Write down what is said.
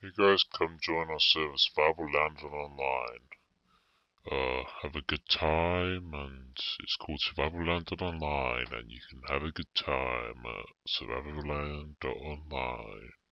You guys come join our server survivalland.online. Have a good time, and it's called survivalland.online, and you can have a good time at survivalland.online.